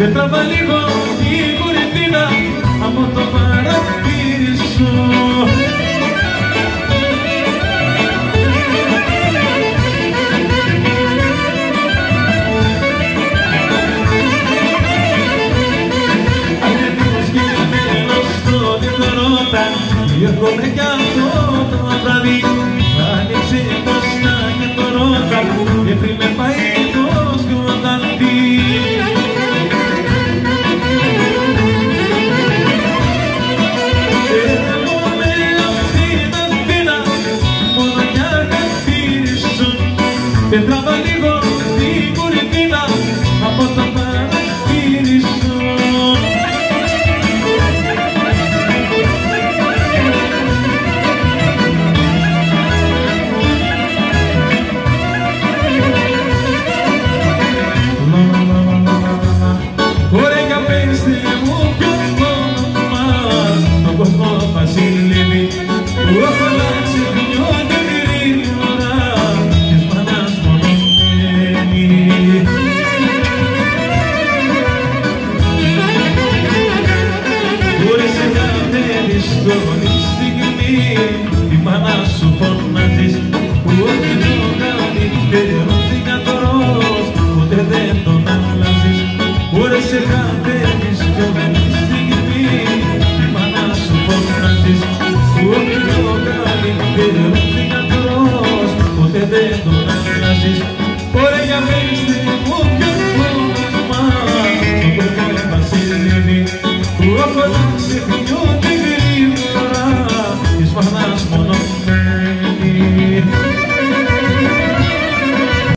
τραβά λίγο η κουρτίνα από το παραθύρι σου. Ανέβηκος γυμμένος στον υδρότα, έρχομαι κι αυτό το βράδυ. Άνοιξε μπροστά και το ρώτα και πριν με πάει το σκοτάδι. Και τραβά λίγο την κουρτίνα από το παραθύρι σου. Ωραία για πέστε μου ποιο όνομα τον κόσμο βασιλεύει που έχω αλλάξει πιο γρήγορα. Δύσκολη στιγμή η μάνα σου φωνάζεις που όχι το καλύτερο θυγατρός ποτέ δεν τον αλλάζεις. Μπορεί σε κάθε δύσκολη στιγμή η μάνα σου φωνάζεις που όχι το καλύτερο θυγατρός ποτέ δεν τον αλλάζεις. Ωραία για πέστε μου ποιο όνομα τον κόσμο βασιλεύει που έχω αλλάξει πιο γρήγορα της μάνας μόνο